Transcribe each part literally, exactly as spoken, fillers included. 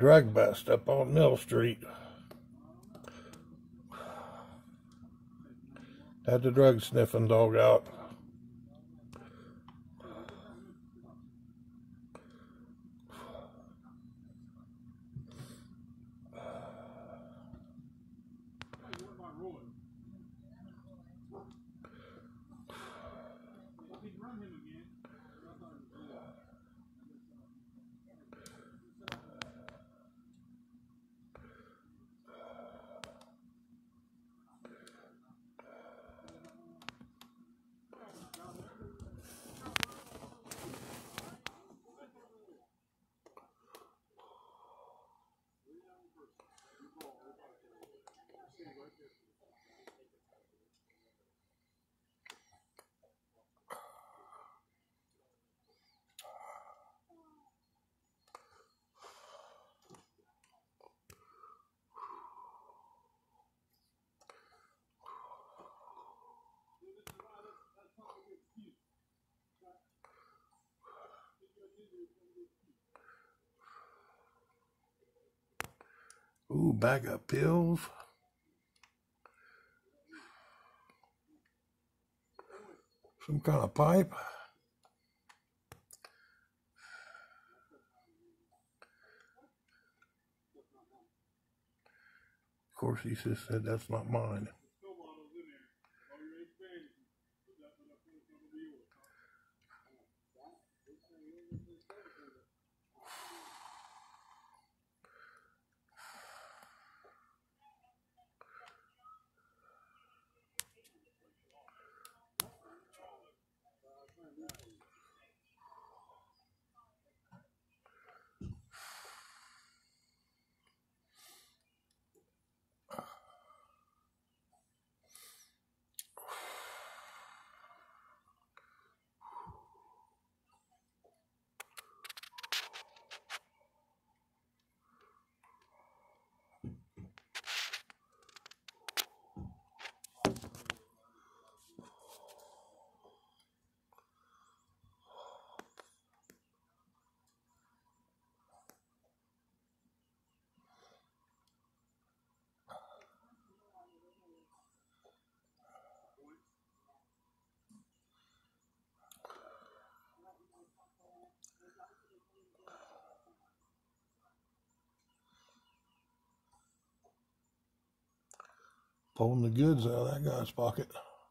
drug bust up on Mill Street. Had the drug sniffing dog out. Ooh, bag of pills. Some kind of pipe. Of course, he just said that's not mine. Pulling the goods out of that guy's pocket.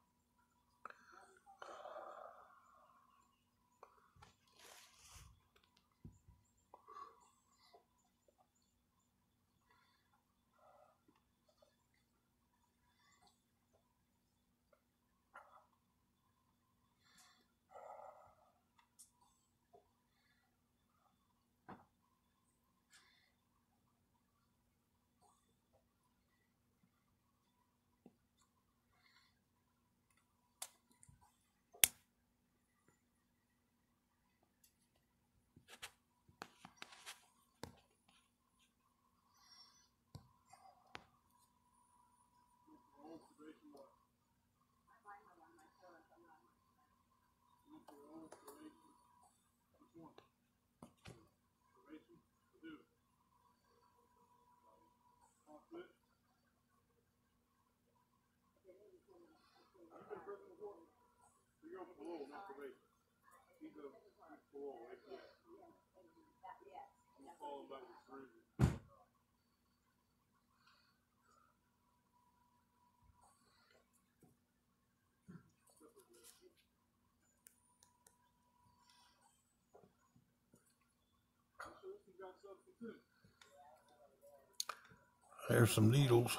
There's some needles.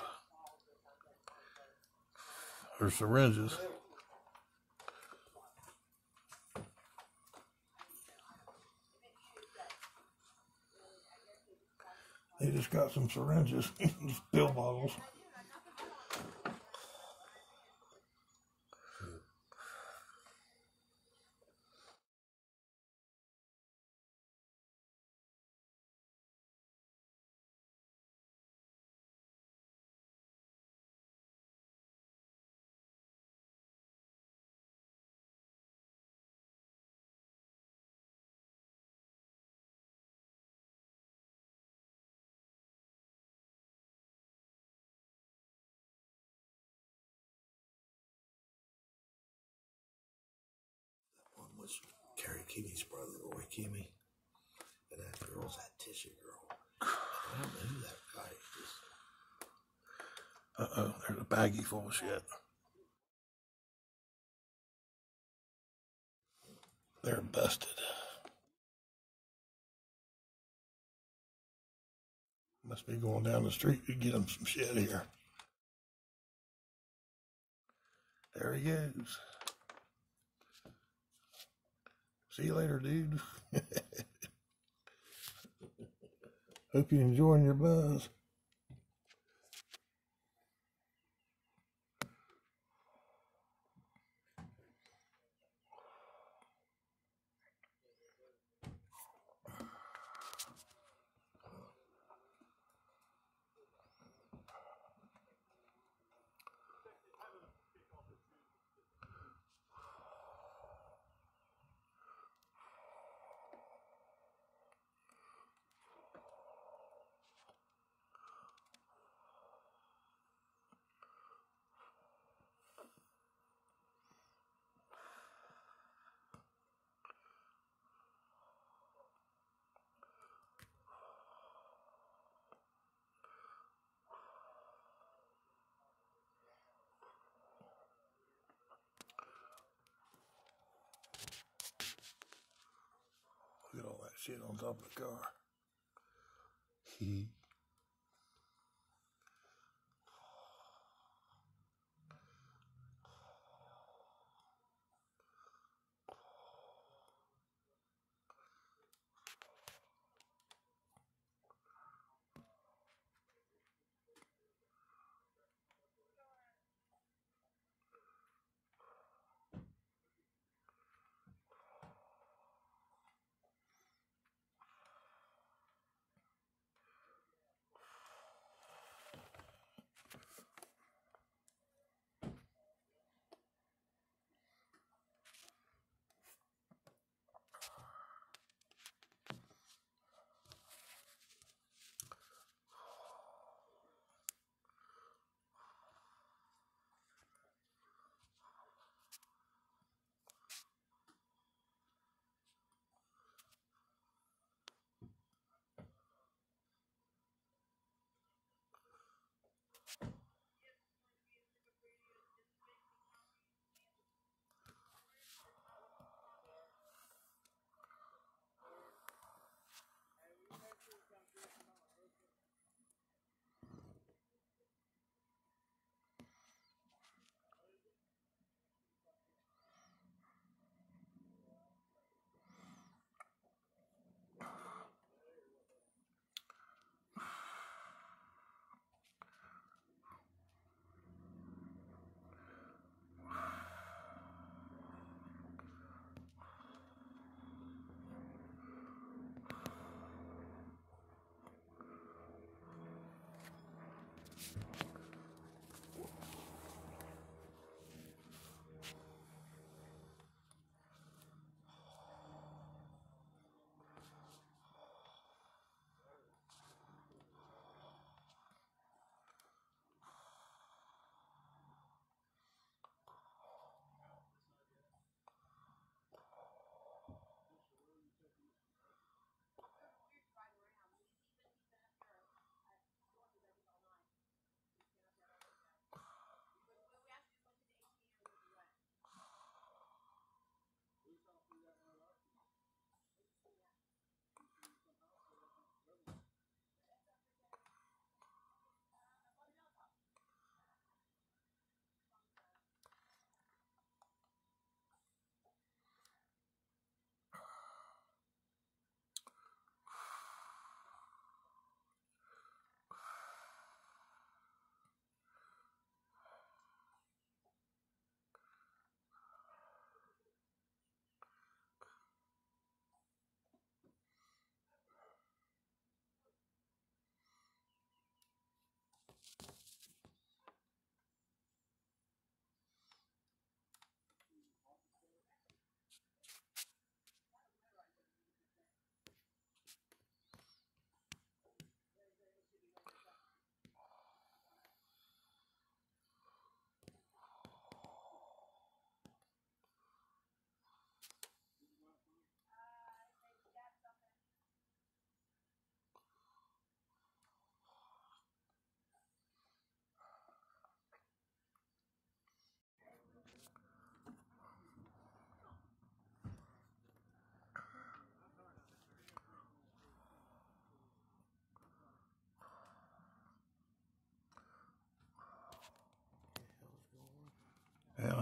There's syringes. They just got some syringes, pill bottles. Carrie Kimmy's brother, Roy Kimmy. And that girl's that tissue girl. And I don't know who that guy is. Uh-oh, there's a baggie full of shit. They're busted. Must be going down the street to get them some shit here. There he goes. See you later, dude. Hope you're enjoying your buzz. Look at all that shit on top of the car.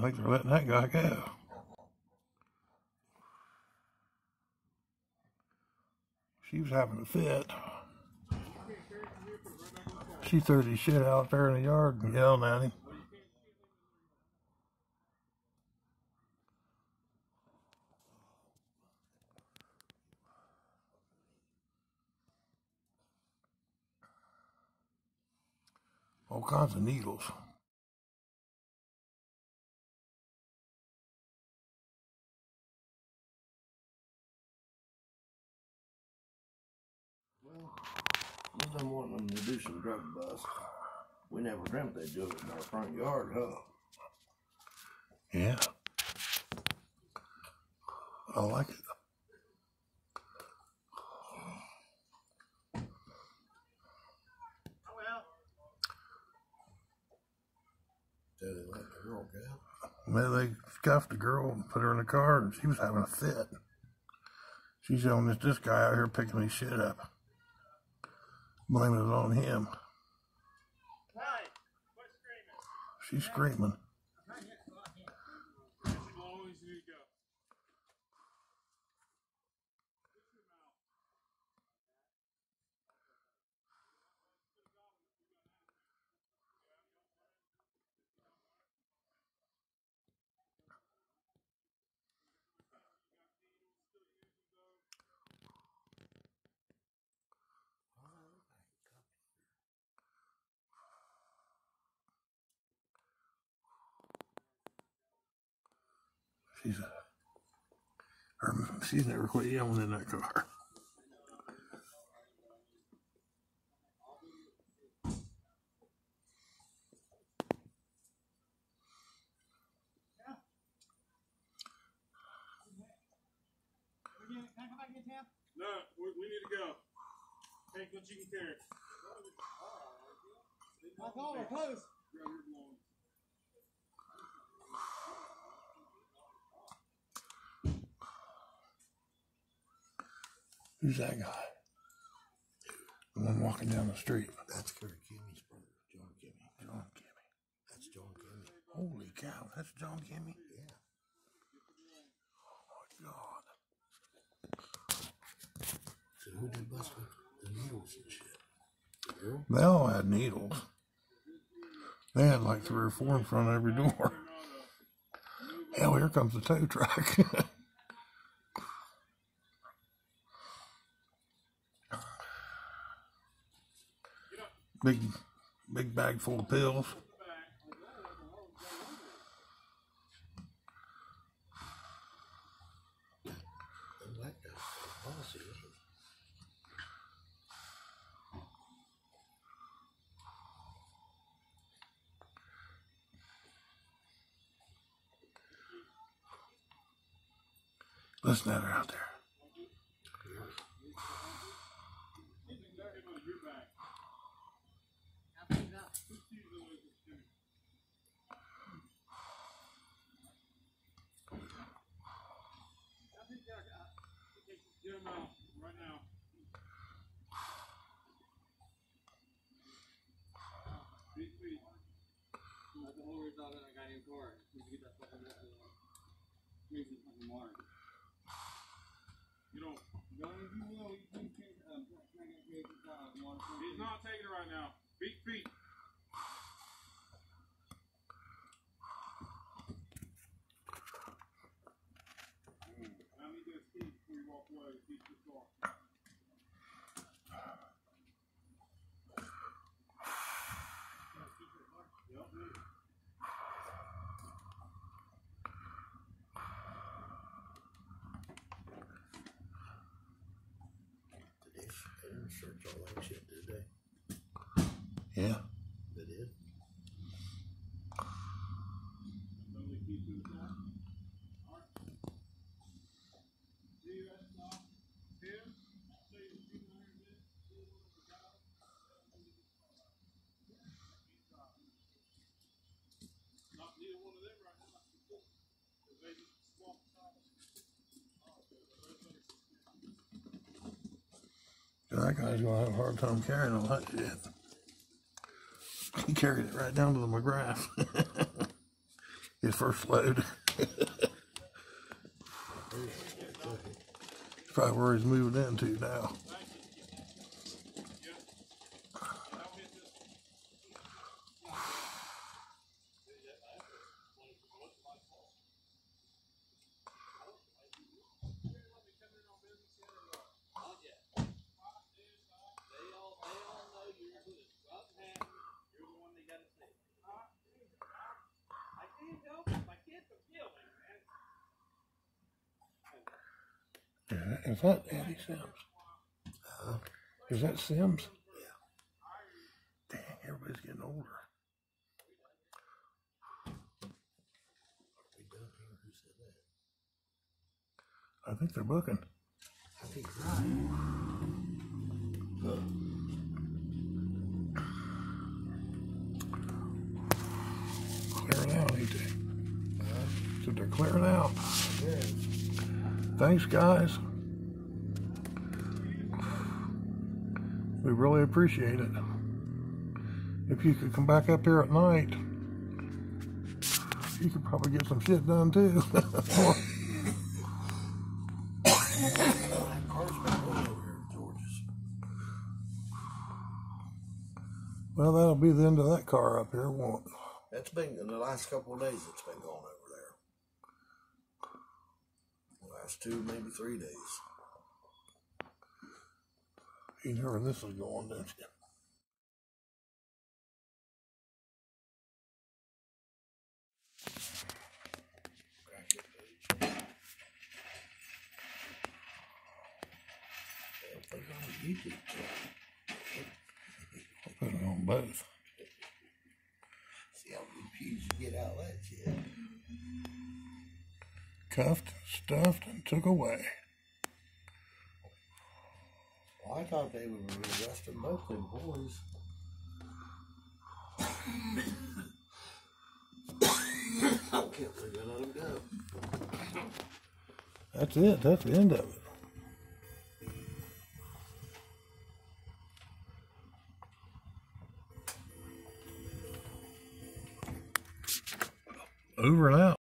think they're letting that guy go. She was having a fit. She threw his shit out there in the yard and yelled at him. All kinds of needles. Well, we've been wanting them to do some drug busts. We never dreamt they'd do it in our front yard, huh? Yeah. I like it. So they let the girl go. Well, they scuffed the girl and put her in the car, and she was having a fit. She's on this this guy out here picking his shit up, blaming it on him. She's screaming. She's a, her, she's never quit yelling in that car. No, we, we need to go. Take what you can carry. My call, we're close. Who's that guy? The one walking down the street. That's Kurt Kimmy's brother, John Kimmy. John Kimmy. That's John Kimmy. Holy cow, that's John Kimmy? Yeah. Oh my God. So who did bust with the needles and shit? The girl? They all had needles. They had like three or four in front of every door. Hell, here comes the tow truck. Big, big bag full of pills. That guy's bossy, isn't he? Listen at her out there. Get him out right now. Beat feet. That's the whole reason I got in car. You get that fucking music fucking water. You don't. You don't you will. You can um, try to get water. He's not taking it right now. Beat feet. I need this key before you walk away. Keep this door. Did they, they didn't search all that shit, did they? Yeah. They did? That guy's gonna have a hard time carrying all that shit. He carried it right down to the McGrath. If his first load. Probably where he's moving into now. Is that Eddie Sims? Uh, Is that Sims? yeah. Dang, everybody's getting older. We done here? Who said that? I think they're booking. I think you're right. Huh. Clearing out, ain't they? Uh, So they're clearing out. yeah. Thanks, guys. We really appreciate it. If you could come back up here at night, you could probably get some shit done too. Well, that'll be the end of that car up here, won't it? That's been in the last couple of days. It's been going over there. The last two, maybe three days. You know where this is going, don't you? YouTube. I'll put it on both. See how many views you get out of that shit. Cuffed, stuffed, and took away. Well, I thought they would arrest them both them boys. I can't believe they let them go. That's it. That's the end of it. Over and out.